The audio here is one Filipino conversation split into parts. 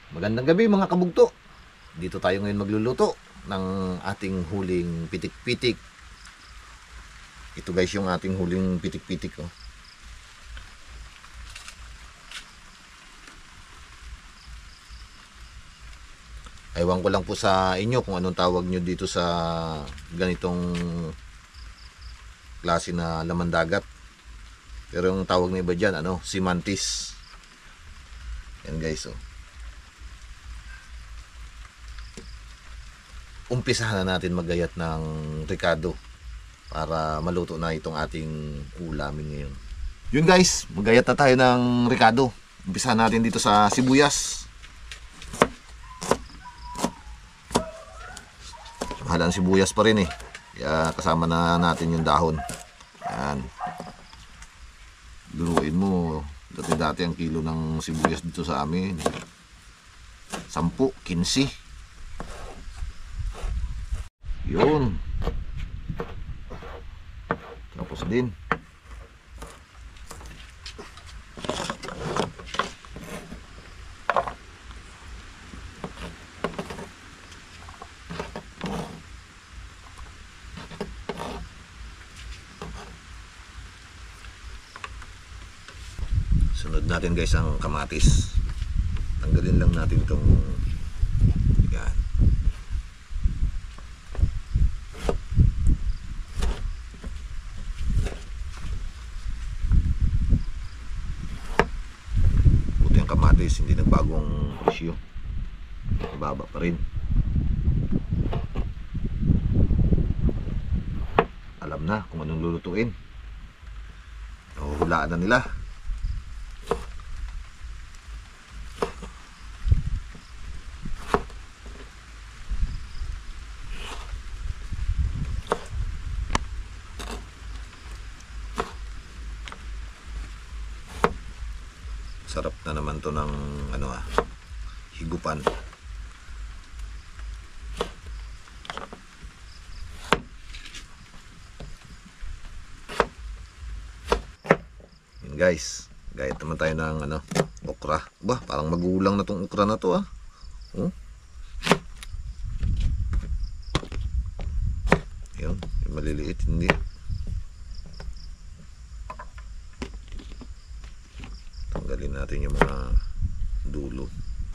Magandang gabi mga kabugto. Dito tayo ngayon magluluto ng ating huling pitik-pitik. Ito guys yung ating huling pitik-pitik. Oh. Ewan ko lang po sa inyo kung anong tawag nyo dito sa ganitong klase na laman dagat. Pero yung tawag na iba dyan, si mantis. Yan guys, oh. Umpisahan na natin maggayat ng ricado para maluto na itong ating ulamin ngayon. Yun guys, maggayat na tayo ng ricado. Umpisahan natin dito sa sibuyas. Mahalang sibuyas pa rin eh. Kaya kasama na natin yung dahon. Yan. Luruin mo, dati ang kilo ng sibuyas dito sa amin 10, 15. Yun. Tapos din. Sunod natin guys ang kamatis. Tanggalin lang natin itong yan. Buti ang kamatis, hindi nagbagong presyo. Mababa pa rin. Alam na kung anong lulutuin. Nahuhulaan na nila. Sarap na naman to ng higupan. Yun guys, gayat naman tayo ng okra. Bah, parang magulang na tong okra na to ah. Yun, yung maliliit hindi. Tanggalin natin yung mga dulo.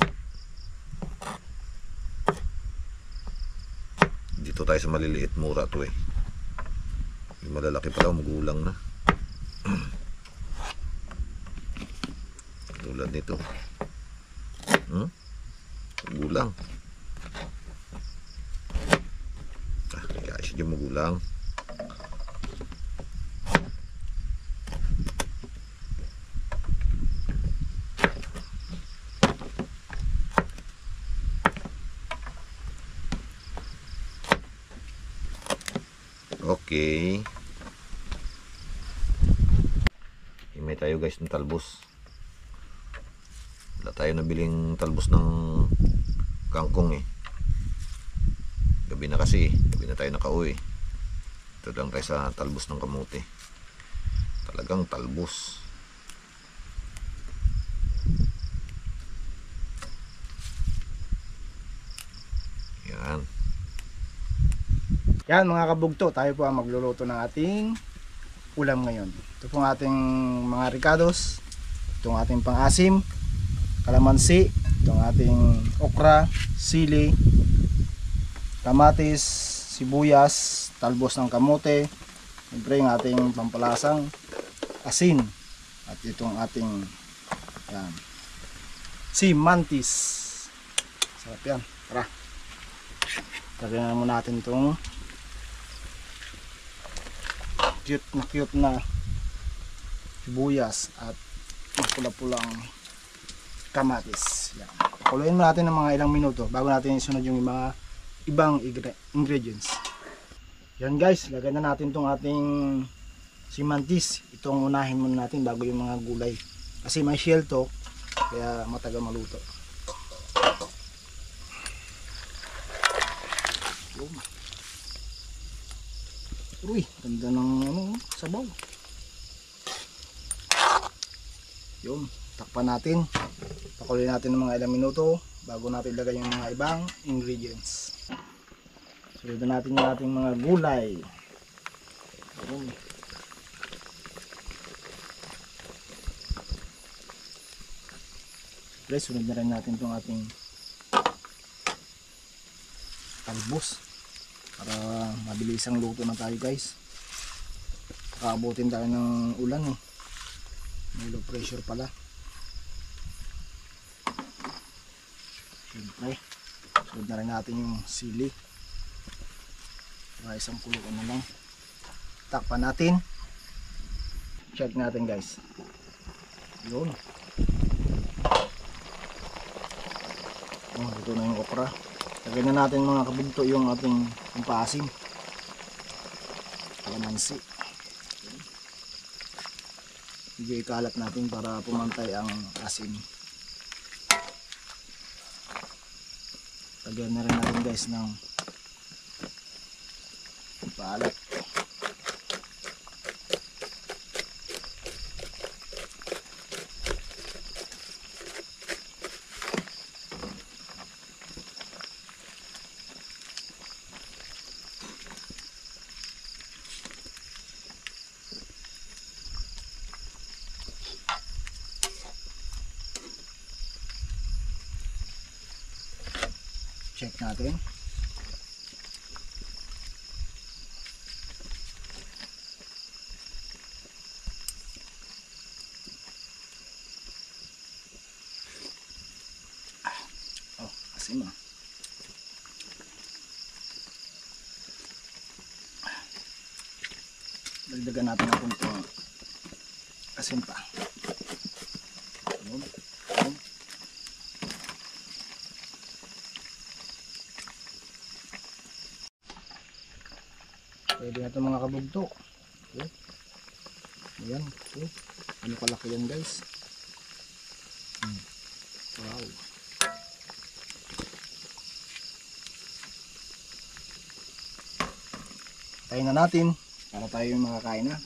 Dito tayo sa maliliit, mura to eh. Yung malalaki pala magulang na. Tulad nito. Magulang. Kaya siya yung magulang. Okay. Himay tayo guys ng talbos. Wala tayo nabiling talbos ng kangkong eh. Gabi na kasi. Gabi na tayo nakauwi. Ito lang tayo sa talbos ng kamote. Talagang talbos. Yan. Yan mga kabugto, tayo po ang magluluto ng ating ulam ngayon. Ito pong ating mga ricados, itong ating pang-asim, kalamansi, itong ating okra, sili, kamatis, sibuyas, talbos ng kamote, siyempre yung ating pampalasang asin, at itong ating yan, si mantis. Sarap yan. Tara, lagyan mo natin itong cute na sibuyas at pula-pulang kamatis. Yan. Pakuluin mo natin ng mga ilang minuto bago natin isunod yung mga ibang ingredients. Yan guys, lagyan na natin itong ating simantis. Itong unahin muna natin bago yung mga gulay. Kasi may shell to, kaya matagal maluto. Uy, ganda ng sabaw. Yun, takpan natin. Pakuloy natin ng mga ilang minuto bago natin ilagay yung mga ibang ingredients. Sunod natin yung ating mga gulay. Ayan. Siyempre, sunod na rin natin itong ating talbos para mabilisang luto na tayo guys. Kaabutin tayo ng ulan eh. May low pressure pala. Siyempre, sunod na rin natin yung sili. Para isang kuluan na lang. Takpan natin. Check natin guys. Yun. Oh, ito na yung okra. Lagyan na natin mga kabugto yung ating pampasim. Kalamansi. Medyo ikalat natin para pumantay ang asin. Lagyan na rin natin guys ng paalat. Check natin. Oh, asin ah. Dagdagan natin ang kunting asin pa. Yun. Yun. Pwede na ito mga kabugto. Okay. Ayan. Okay. Ano kalaki yan guys. Wow. Tayo na natin para tayo yung makakain na.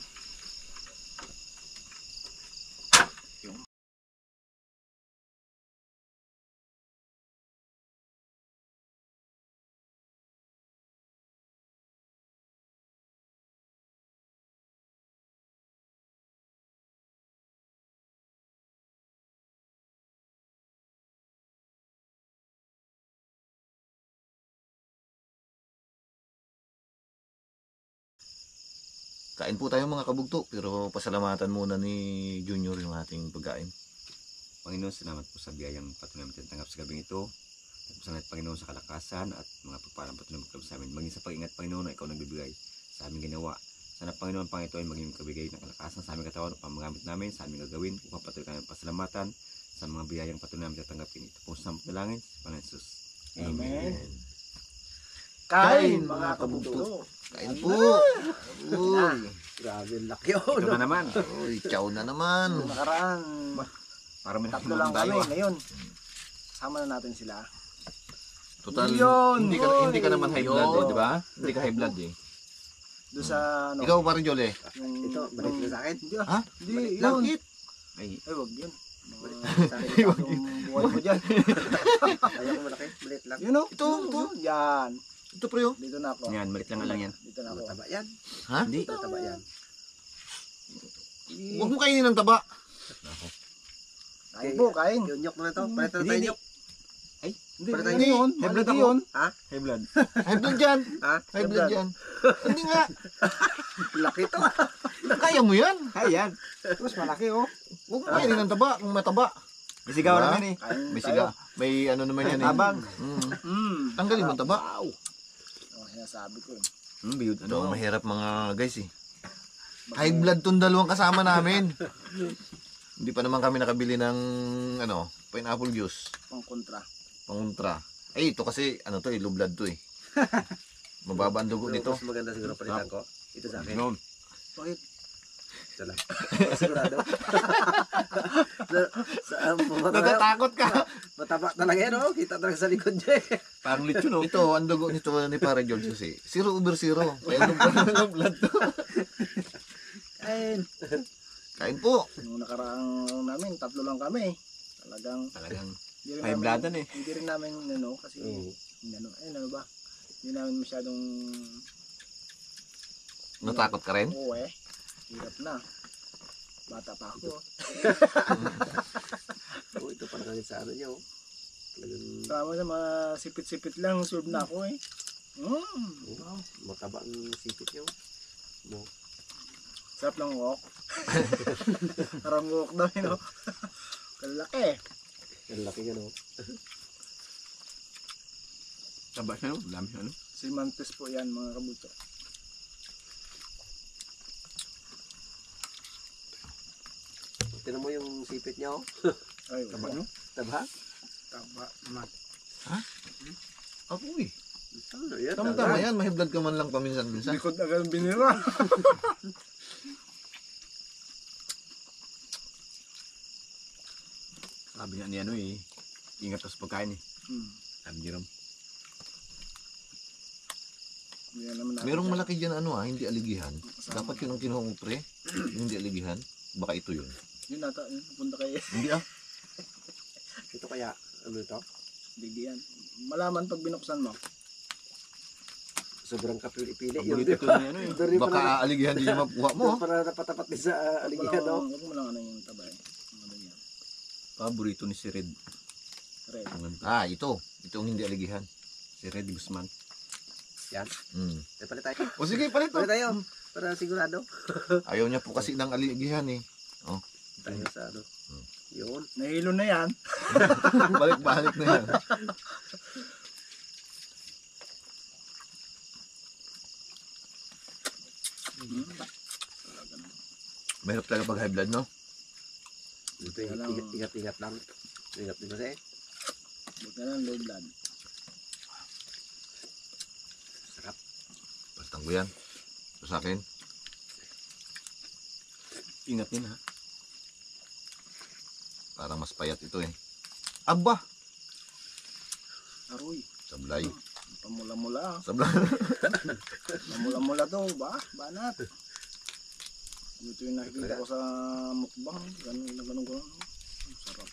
Kain po tayo mga kabugto, pero pasalamatan muna ni Junior yung ating pagkain. Panginoon, salamat po sa biyayang patuloy namin tinanggap sa gabing ito. Salamat Panginoon sa kalakasan at mga pagpalang patuloy magkabit sa amin. Maging sa pag-ingat Panginoon na ikaw nagbibigay sa aming ginawa. Sana Panginoon pang ito ay maging kabigay ng kalakasan sa aming katawan upang magamit namin sa aming gagawin upang patuloy kami pasalamatan sa mga biyayang patuloy namin tatanggapin. Ito po sa dalangin sa Panginoon Jesus. Amen. Kain mga kabugto. Kain po! Uy! Grabe laki Ito na naman. Uy, chow na naman! Nakaraan. Para may Tatlo lang kami ngayon. Kasama na natin sila. Total, Yun, hindi ka naman high blood yun. eh, di ba? Hindi ka high blood eh. Doon sa ano. Ikaw pa rin, Jole. Ito, balik na sa akin. Hindi, Ha? Hindi, yun. Bakit? Ay, Ay, wag yun. Yung buhay ko dyan. Ayaw ko malaki, maliit lang. Yun o. Ito. Yan. Ito pre, oh. Dito na ako. yan, malit lang yan. Dito na ako. Mataba yan. Ha? Hindi. Mataba yan. Huwag mo kainin ng taba. Kain po, kain. Yung nyok na to. Palitan na tayo Hindi. nyok. Hindi, Para tayo hindi yun. high blood Malaki ako. yun. Ha? High blood. High blood dyan. Ha? High blood dyan. Hindi nga. Laki to. Kaya mo yan. Ayan. Tapos malaki oh. Huwag mo kainin ng taba kung mataba. May sigaw Diba? naman eh. Kain May tayo. siga. May ano naman yan eh. Tabang. Tanggalin mo ang taba. Oh, sinasabi ko eh. Biyod Ito ang mahirap mga guys eh. High blood tong dalawang kasama namin. Hindi pa naman kami nakabili ng ano, pineapple juice. Pang kontra. Panguntra. Ay, ito kasi ano to eh, low blood to eh. Mababa ang dugo nito. Mas maganda siguro palitan ko. Ito sa akin. Noon. Bakit? Ito lang. Sigurado. Saan pumunta tayo? Natatakot ka. Mataba talaga yan oh. Kita talaga sa likod niya eh. Parang lechon oh. Ito, ang dugo nito ni Para George kasi 0/0. Kaya low blood to. Kain. Kain po. Nung nakaraang namin, tatlo lang kami. Talagang Talagang Hindi rin High namin- bloodan eh. Hindi rin namin ano kasi Oo. ano ba? Hindi namin masyadong Natakot ka rin? oo hirap na. Bata pa ako. Oh, ito pa lang sa ano niya, oh. Talagang, Tama na mga sipit-sipit lang, serve na ako eh. wow, mataba ang sipit niya, oh. No. Sarap ng wok. Parang wok daw yun, no? Kalaki. Ang laki nga, no. Taba siya no? Dami siya no? Si Mantis po yan, mga kabuto. Tinan mo yung sipit niya, oh. Ay, Taba no? Taba? Taba, mat. Apoy. Ano yan? Tama-tama yan. Mahiblad ka man lang paminsan-minsan. Likod agad binira. Sabi niya ni ano eh. Ingat ka sa pagkain eh. Sabi ni Ram. Yan naman natin. Merong malaki dyan ano hindi aligihan. Dapat yun ang kinuha mo pre. Yung hindi aligihan. Baka ito yun. Yun nata, yun. Punta kay Hindi Ito kaya, ano ito? Bigian. Malaman pag binuksan mo. Sobrang kapili-pili. Paborito ito ni ano eh. Dari pa na, Baka aligihan din yung makuha mo. para napatapat din sa aligihan, no? Huwag mo lang ano yung tabay. Ano yan. Paborito ni si Red. Red. Ito. Ito ang hindi aligihan. Si Red Guzman. Yan. Palit tayo. O sige, palit Palit tayo. Para sigurado. Ayaw niya po kasi ng aligihan eh. Tayo sa ano. Yun. Nahilo na yan. Balik-balik na yan. Mahirap talaga pag high blood, no? Ito, Alam. ingat-ingat lang. Ingat din kasi. Buti na lang low blood. Sarap. Bastang ko yan. Ito sa akin. Ingat din ha. Parang mas payat ito eh. Aba! Aroy. Sablay. Pamula-mula. Sablay. Pamula-mula to. Banat. Ito yung nakikita ko sa mukbang. Ganun. Sarap.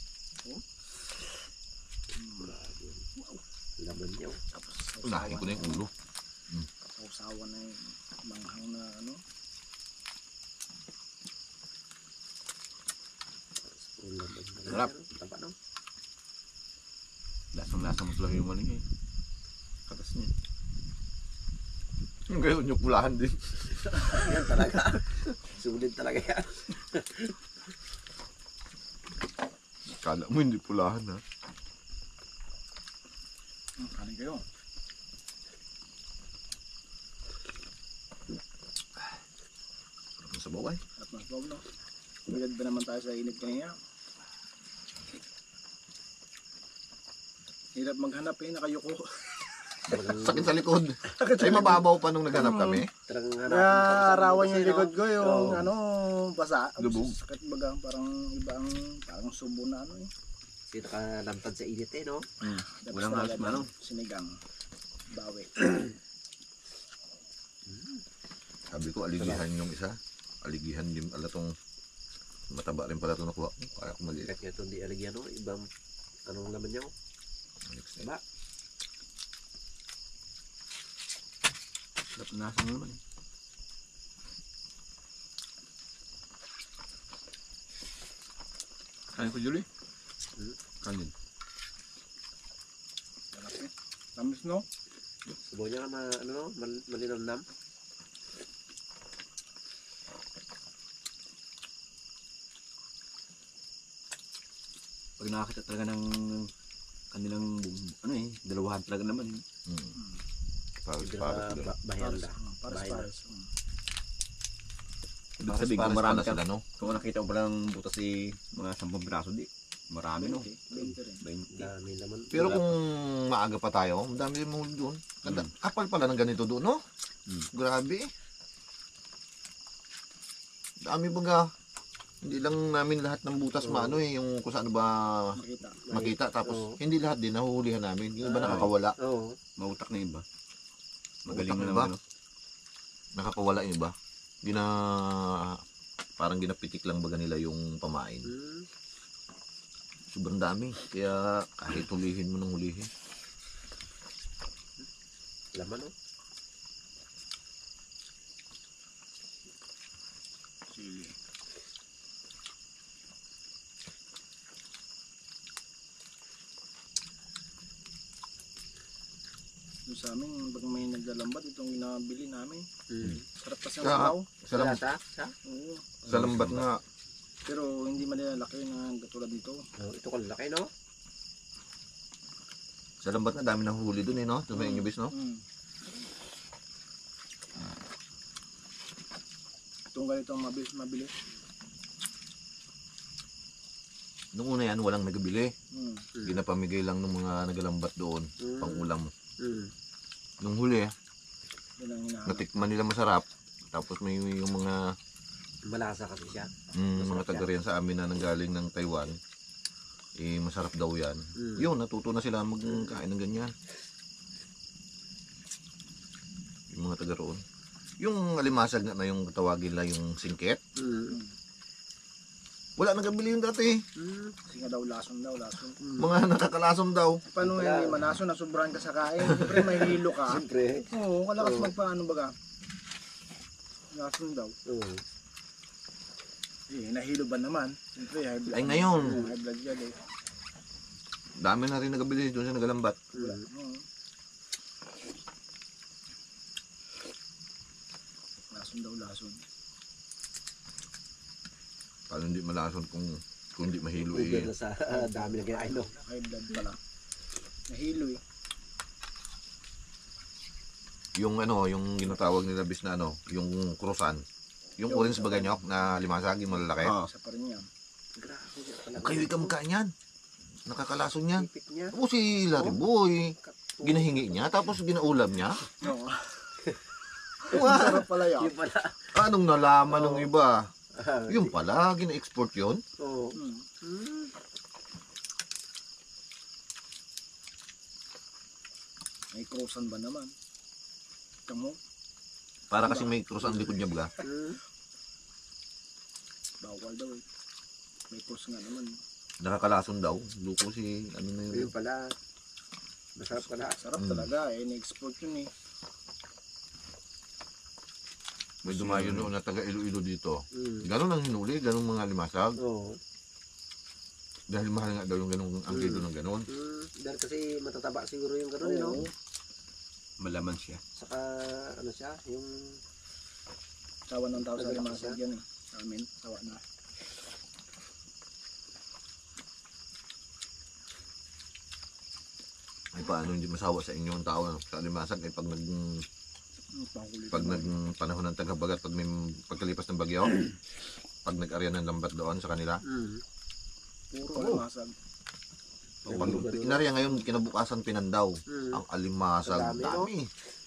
Laman niya. Tapos Unahin ko na yung ulo. sausawa na yung manghang na ano. Laman. Sarap. Taba, no? Lasang-lasa mo talaga yung maling eh. Katas niya. Ngayon yung pulahan din. Yan talaga. Sulit talaga yan. Kala mo hindi pulahan ha. Kanin kayo. Sa baway. At mas bawag no. Bigad ba naman tayo sa init kanina? Hirap maghanap eh, nakayuko. Sakit sa likod. Ay mababaw pa nung naghanap kami. Talagang Naarawan yung kasi, no? likod ko yung Oo. ano, basa. Lubog. Sakit baga, parang iba ang parang subo na ano eh. Kasi nakalantad sa init eh, no? Tapos Walang talaga halos manong. Sinigang. Bawi. Sabi ko aligihan yung isa. Aligihan din pala tong mataba rin pala itong nakuha ko. Kaya ko maliit. Kahit nga ito hindi aligyan, no? Ibang, anong laman niya, oh? Next Diba? Sarap na mo naman eh. Kain ko Julie. Kanin. Tamis no? Subo niya ka ano, no? Malinamnam. Pag nakakita talaga ng kanilang ano eh, dalawahan talaga naman eh. Pares-pares sila. Bahenda. Pares-pares. Ibig sabihin kung Pares-pares marami pala ka, sila, no? kung nakita mo palang butas si mga 10 piraso di, marami no. 20 rin. 20. Dami naman. Pero kung maaga pa tayo, ang dami mo doon. Kapal pala ng ganito doon, no? Grabe. Dami baga. Hindi lang namin lahat ng butas maano eh, yung kung saan ba Makita. makita. Tapos Oo. hindi lahat din, nahuhulihan namin. Yung iba nakakawala. Oo. Mautak na iba. Magaling Utak na iba. naman ano. Nakakawala yung iba. Parang ginapitik lang baga nila yung pamain. Sobrang dami. Kaya kahit hulihin mo ng hulihin. Laman oh. Sili. Yung sa amin, pag may naglalambat, itong inabili namin. Sarap kasi ang Sa- sabaw. Sa, lam- Lata? Sa? Oo. sa lambat nga. Pero hindi malalaki na katulad nito. Oh, ito ko laki no? Sa lambat nga dami ng huli dun eh, no? Sa may inyo bis, no? Mm. Itong ganito ang mabilis. Nung una yan, walang nagabili. Mm. Ginapamigay lang ng mga nagalambat doon. Pang ulam. Nung huli, Yan ang hinahanap. natikman nila masarap. Tapos may yung mga Malasa kasi siya. mga taga riyan sa amin na nanggaling ng Taiwan. Eh, masarap daw yan. Yun, natuto na sila magkain ng ganyan. Yung mga taga roon. Yung alimasag na yung tawagin lang yung singket. Wala nagabili yun dati. Kasi nga daw, lason. Mga nakakalasom daw. Paano nga hindi manaso, nasubrahan ka sa kain. Siyempre, mahilo ka. Siyempre. Oo, kalakas magpaano baga. Lason daw. Eh, nahilo ba naman? Siyempre, high blood. Ay, ngayon. Oo, high blood yan eh. Dami na rin nagabili doon sa nagalambat. Oo. Lason. Paano hindi malason kung hindi mahilo Uber eh. na sa dami na kinain no? High blood pala. Nahilo eh. Yung yung ginatawag nila bis na yung krusan. Yung orange ba ganyok na limasag, yung malalaki. Isa pa rin yan. Grabe niya pala. Kayo ikaw magkain yan. Nakakalason yan. Sipit niya. Tapos si Larry Boy, ginahingi niya, tapos ginaulam niya. Oo. Sarap pala yan. Yung pala. Anong nalaman ng iba? Yung pala, gina-export yun. Oo. May krusan ba naman? Tamo, Para kasi may krus ang likod niya baga. bawal daw eh. May krus nga naman. Nakakalason daw. Luko si ano na yun. Yung pala. Masarap pala. Sarap talaga eh. Na-export yun eh. May dumayo noon na taga Iloilo dito. Mm. Ganon ang hinuli, ganong mga limasag. Oo. Dahil mahal nga daw yung ganong ang kilo ng ganon. Dahil kasi matataba siguro yung gano'n, no? Oo. Malaman siya. Saka, ano siya, yung... Sawa ng tao sa Naglalaki limasag siya? yan eh. Sa amin, sawa na. Ay paano hindi masawa sa inyo ang tao sa limasag ay pag panahon ng tagabagat, pag may pagkalipas ng bagyo, pag nag-arya ng lambat doon sa kanila. Puro limasag. Pag inarya ngayon, kinabukasan pinandaw. Ang alimasag, Ang dami, dami.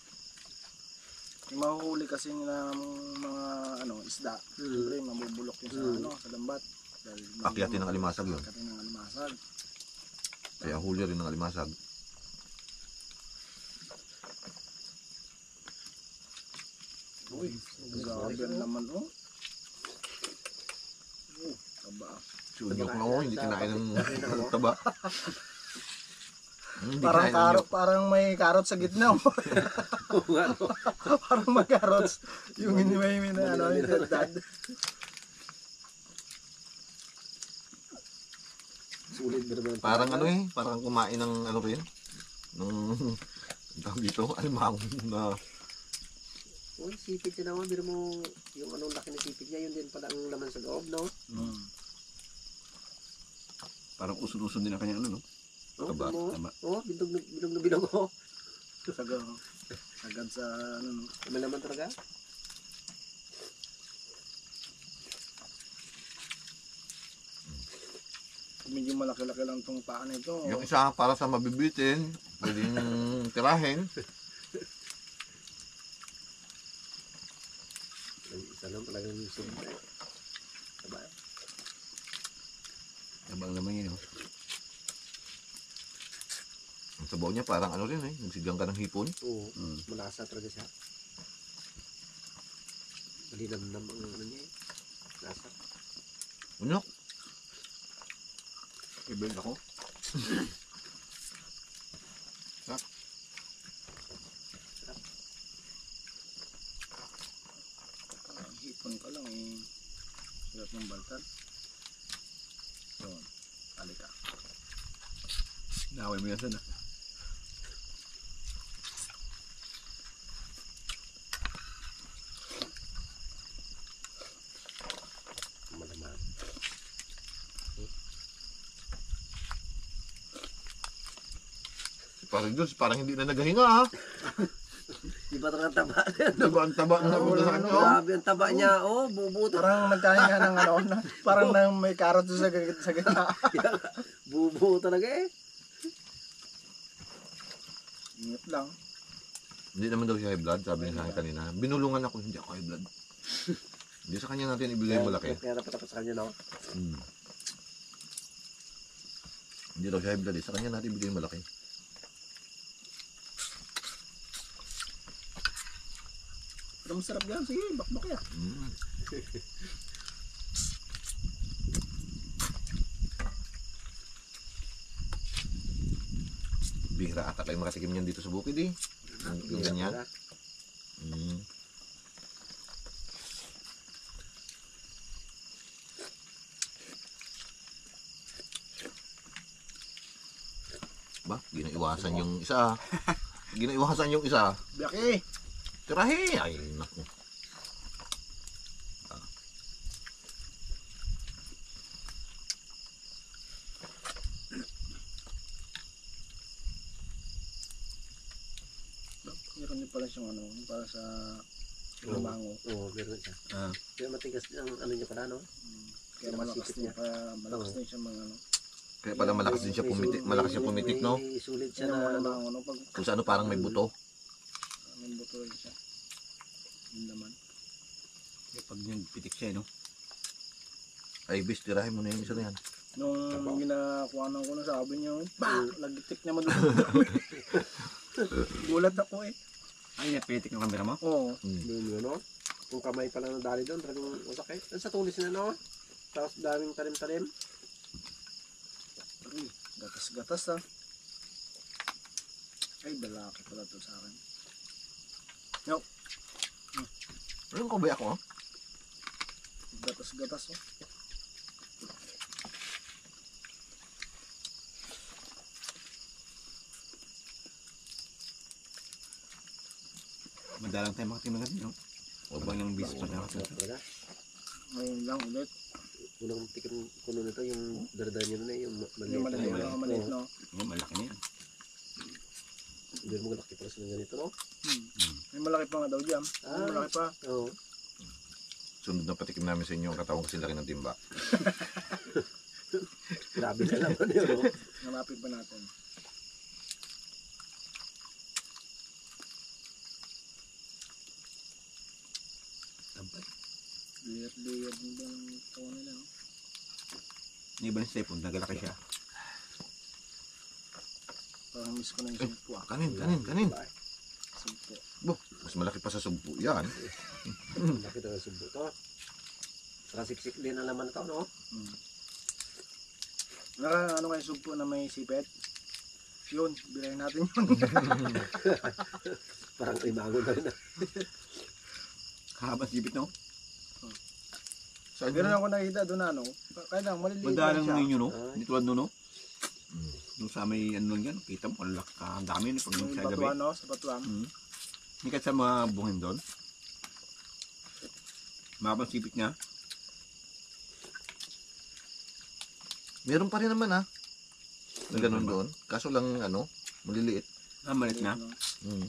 Yung mahuhuli kasi nila ng mga isda. Siyempre, mabubulok yun sa sa lambat. Dahil Akyatin ng alimasag yun. Akyatin ng alimasag. Kaya huli rin ng alimasag. Uy, grabe ang laman oh. Taba. Sunyok na hindi kinain ng taba. Hindi Parang kinain ng karot, nyok. parang may karot sa gitna. Oh. Parang may carrots. Yung hindi may yung dad. Sulit ba naman? Parang parang kumain ng rin. Nung tawag dito, alimang na Uy, sipit yun naman. Biro mo, yung anong laki ng sipit niya, yun din pala ang laman sa loob, no? Parang usun-usun din ang kanyang no? Oh, Taba, mo, tama. oh, bilog na bilog, oh. Sagad sa no. May laman talaga. Medyo malaki-laki lang tong paa na ito. yung isa para sa mabibitin, pwedeng tirahin. Yung isa lang talagang sulit. Taba. Abang naman yun, oh. Ang sabaw niya parang rin nagsigang ka ng hipon. Oo, malasa talaga siya. Malinamnam ang ano niya eh. Lasa. Unyok. Ibig ako. Hipon ka lang eh. Sarap ng baltan. Yun. Halika. Naway mo yan sana. Malamang. Parang Diyos, parang hindi na naghahinga ha. Di ba talaga taba? Diba ang taba na napunta sa kanya? Oh. Grabe ang taba niya. Oh, bubuto. Parang nagkahinga ng ano, parang nang may karot sa gitna. Bubuo talaga eh. Ingat lang. Hindi naman daw siya high blood, sabi niya sa akin kanina. Binulungan ako, hindi ako high blood. Hindi sa kanya natin ibigay yung malaki. Kaya dapat ako sa kanya, no? Hindi daw siya high blood, sa kanya natin ibigay yung malaki. Pero masarap yan. Sige, bakbak yan. Bihira ata kayo makatikim niyan dito sa bukid eh. Yung ganyan. Ba, ginaiwasan yung isa. Ginaiwasan yung isa. Biyaki! Tirahe! Ay, naku. Meron din pala siyang ano, para sa lumango. Oo, meron siya. Ah. Kaya matigas ang ano niya pala, no? Kaya Kaya malakas masipit din, niya. kaya malakas din siya mga ano. Kaya pala malakas din siya pumitik. Malakas siya pumitik, no? May sulit siya Yung na mga ano. lumango, no? Pag Kung sa ano parang may buto. may buto rin siya. Yun naman. Pag pitik siya, no? Ay, bis, tirahin mo na yung isa na yan. Nung ginakuhanan ko na sabi niya, bah! Lagitik niya madulog. Gulat ako eh. Ay, napitik ng camera mo? Oo. Doon yun, no? Kung kamay pa lang ng dali doon, talagang masakit. Ang sa tulis na, no? Tapos daming talim-talim. Uy, gatas-gatas ah. Ay, balaki pala to sa akin. Ano ko ba ako? Gatas-gatas oh. Madalang tayo makatimang natin, no? Huwag bang yung bis pa na ako. Talaga. Ngayon lang ulit. Unang tikim ko nun ito, yung dardar niya nun eh, yung maliit. Yung maliit na na maliit, no? Oh, malaki na yan. Hindi mo malaki pala sila ganito, no? May malaki pa nga daw dyan. May Ah. malaki pa. Oo. Sunod na patikim namin sa inyo ang katawan kasi laki ng timba. Grabe na naman yun, no? Hanapin pa natin. Tampay. Layer din ba ang tawa nila, no? Yung iba ng stepon, nagalaki siya. Parang miss ko na yung sumpo ah. Kanin, kanin, kanin. Sumpo. Bo, mas malaki pa sa sumpo yan. Laki talaga subo to. Saka siksik din ang laman ito, no? Ano kayo sumpo na may sipet? Yun, bilayin natin yun. Parang imango na rin. Haba sipit, no? Saan Meron ako nakita doon ano. Kaya lang, maliliit lang Madalang siya. ninyo, no? Ay. Hindi tulad no, no? Yung sa may ano lang yan, kita mo, ang laki ang dami no, pag Yung sa gabi. batuan, no? Sa batuan. Hindi ka sa mga buhangin doon. Mahaba ang sipit niya. Meron pa rin naman ah. Na ganun doon. Kaso lang ano, maliliit. Ah, malit na. No? Mm.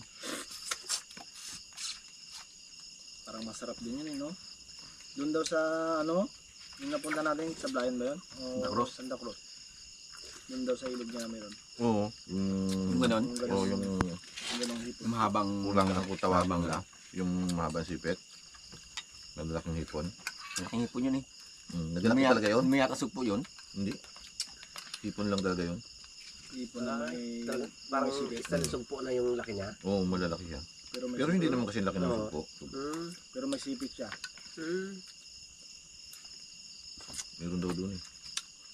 Parang masarap din yun eh, no? Doon daw sa ano, yung napunta natin sa Blayan ba yun? O Santa Cruz. Santa Cruz. Doon daw sa ilog niya meron. Oo. Yung ganon. Oo, yung Yung ganong hipon. Yung mahabang kulang ang tawag mahabang nila. Yung mahabang sipet. Malalaking hipon. Malaking hipon yun eh. Nagalaki talaga yun? May yatasog po yun. Hindi. Hipon lang talaga yun. Hipon na may... Parang may sipit. isang sumpo na yung laki niya. Oo, malalaki siya. Pero may Pero hindi naman kasi laki ng Oo. sumpo. Pero may sipit siya. Meron daw doon eh.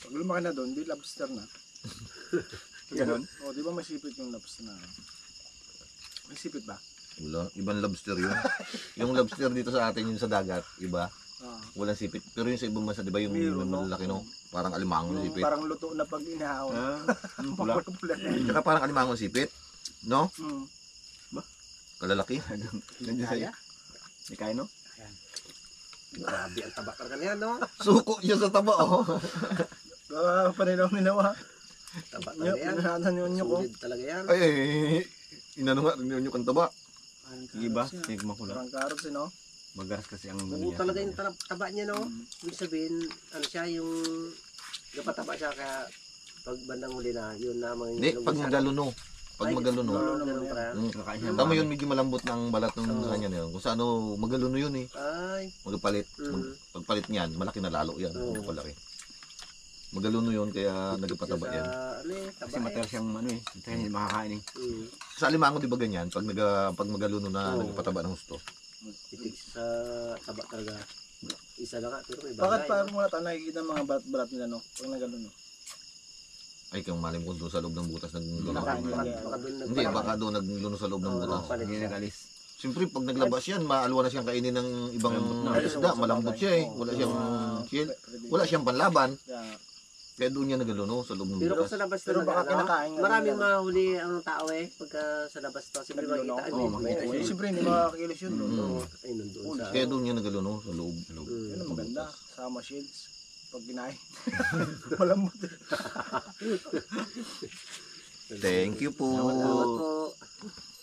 Pag lumaki na doon, di lobster na. Ganon. O, di ba masipit yung lobster na? May sipit ba? Wala, ibang lobster yun. Yung lobster dito sa atin, yung sa dagat, iba. Ah. Walang sipit. Pero yung sa ibang bansa, di ba yung Meron, no? malaki, no? Parang alimango yung sipit. Parang luto na pag inahawon. Pula. Pula. Tsaka parang alimango yung sipit. No? Hmm. Kalalaki. Nandiyan sa'yo. Di kaya, no? Grabe ang taba talaga niyan, no? Suko siya sa taba, oh. Panilaw ninawa. Taba Nyo, talaga yan. pinahatan yung nyo ko. Solid talaga yan. Ay, inano nga, rin yung taba. Iba, sige makula. Parang carrots, no? Magaras kasi ang Oo, talaga yung taba niya, no? Ibig sabihin, ano siya, yung napataba siya kaya pag bandang huli na, yun na mga Hindi, pag magaluno. Pag magaluno. Ganun para. Kakain siya. Tama yun, medyo malambot ng balat ng kanya na yun. Kung saan magaluno yun eh. Ay, Magpalit. Pagpalit niyan, malaki na lalo yan. Oo. Magpalaki. Magaluno yun, kaya nagpataba sa, yan. ano eh, taba Kasi matagal siyang ano eh. Hindi tayo makakain eh. Sa alimango, di ba ganyan? Pag magaluno na, Oo. nagpataba ng gusto. Itig sa taba talaga. Isa lang nga, pero may Bakit bagay. parang wala tayo nakikita mga balat nila, no? Pag nagano, no? Ay, kung malim ko doon sa loob ng butas nagluno. Nakain Baka nila. baka doon Hindi, baka doon nagluno sa loob ng Oo. butas. Palit Hindi siya. nag-alis. Siyempre, pag naglabas yan, maalwa na siyang kainin ng ibang isda. Malambot siya eh. Wala siyang shield. Wala siyang panlaban. Kaya doon niya nagluno sa loob ng Pero kung butas. sa labas Pero talaga, baka no? kinakain nga Maraming nila. mahuli ang tao eh, pagka sa labas to. Siyempre Nagluno? makikita. Oo, makikita Eh, siya. siyempre, hindi makakilos yun, no? Oo, ay nandun sa... Kaya doon niya nagluno sa loob. Yun ang maganda. Sama shields. Pag kinain. Malambot. Thank you po. Salamat po.